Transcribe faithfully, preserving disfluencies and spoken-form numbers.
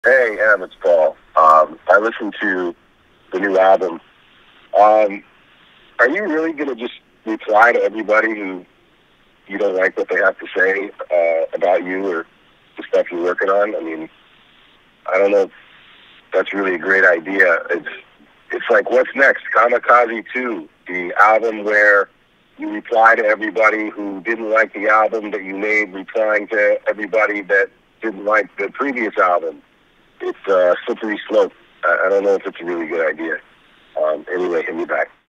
Hey, Em, it's Paul. Um, I listened to the new album. Um, are you really going to just reply to everybody who you don't like what they have to say uh, about you or the stuff you're working on? I mean, I don't know if that's really a great idea. It's it's like, what's next? Kamikaze two, the album where you reply to everybody who didn't like the album that you made, replying to everybody that didn't like the previous album. It's a slippery slope. I, I don't know if it's a really good idea. Um, anyway, hit me back.